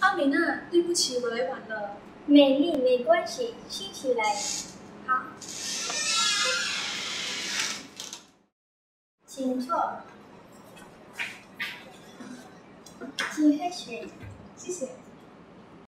浩明啊，对不起，我来晚了。 美丽没关系，新起来。 好， 请坐。请喝水。 谢谢。